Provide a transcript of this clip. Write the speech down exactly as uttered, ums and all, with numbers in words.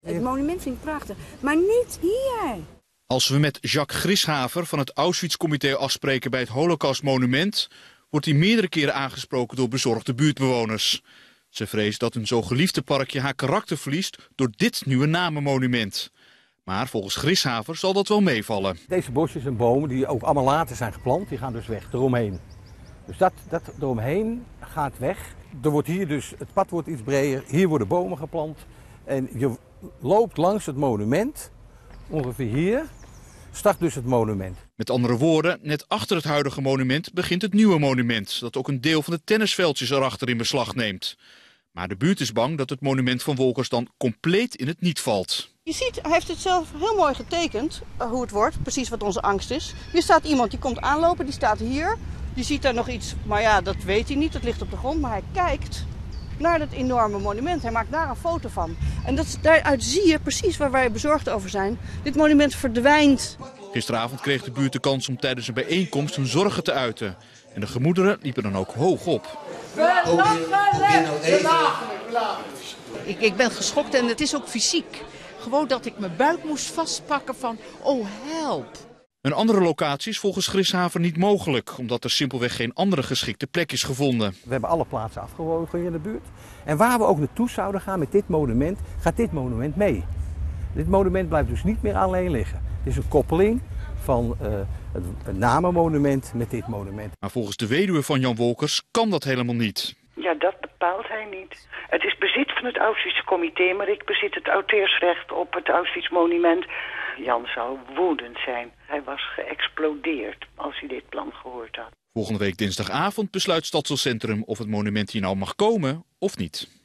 Het monument vind ik prachtig, maar niet hier. Als we met Jacques Grishaver van het Auschwitz-comité afspreken bij het Holocaustmonument, wordt hij meerdere keren aangesproken door bezorgde buurtbewoners. Ze vreest dat hun zo geliefde parkje haar karakter verliest door dit nieuwe namenmonument. Maar volgens Grishaver zal dat wel meevallen. Deze bosjes en bomen die ook allemaal later zijn geplant, die gaan dus weg eromheen. Dus dat, dat eromheen gaat weg. Er wordt hier dus, het pad wordt iets breder, hier worden bomen geplant. En je loopt langs het monument, ongeveer hier, start dus het monument. Met andere woorden, net achter het huidige monument begint het nieuwe monument, dat ook een deel van de tennisveldjes erachter in beslag neemt. Maar de buurt is bang dat het monument van Wolkers dan compleet in het niet valt. Je ziet, hij heeft het zelf heel mooi getekend, uh, hoe het wordt, precies wat onze angst is. Hier staat iemand, die komt aanlopen, die staat hier. Die ziet daar nog iets, maar ja, dat weet hij niet, dat ligt op de grond. Maar hij kijkt naar dat enorme monument, hij maakt daar een foto van. En dat, daaruit zie je precies waar wij bezorgd over zijn. Dit monument verdwijnt. Gisteravond kreeg de buurt de kans om tijdens een bijeenkomst hun zorgen te uiten. En de gemoederen liepen dan ook hoog op. Ik, ik ben geschokt en het is ook fysiek. Gewoon dat ik mijn buik moest vastpakken van, oh help. Een andere locatie is volgens Grishaver niet mogelijk, omdat er simpelweg geen andere geschikte plek is gevonden. We hebben alle plaatsen afgewogen hier in de buurt. En waar we ook naartoe zouden gaan met dit monument, gaat dit monument mee. Dit monument blijft dus niet meer alleen liggen. Het is een koppeling van uh, het, het namenmonument met dit monument. Maar volgens de weduwe van Jan Wolkers kan dat helemaal niet. Ja, dat bepaalt hij niet. Het is bezit van het Auschwitz-comité, maar ik bezit het auteursrecht op het Auschwitz-monument. Jan zou woedend zijn. Hij was geëxplodeerd als hij dit plan gehoord had. Volgende week dinsdagavond besluit Stadsdeelcentrum of het monument hier nou mag komen of niet.